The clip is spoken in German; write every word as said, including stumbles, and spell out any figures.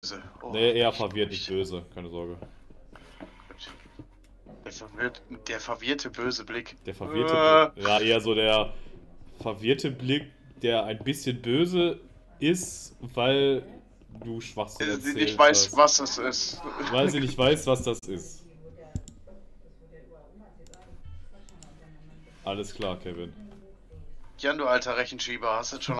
Oh, Nee, eher verwirrt, nicht böse, keine Sorge. Der, verwirrt, der verwirrte böse Blick. Der verwirrte äh. Blick. Ja, eher so der verwirrte Blick, der ein bisschen böse ist, weil du Schwachsinn Sie erzählt nicht weiß, hast. was es ist. Weil sie nicht weiß, was das ist. Alles klar, Kevin. Jan, du alter Rechenschieber, hast du schon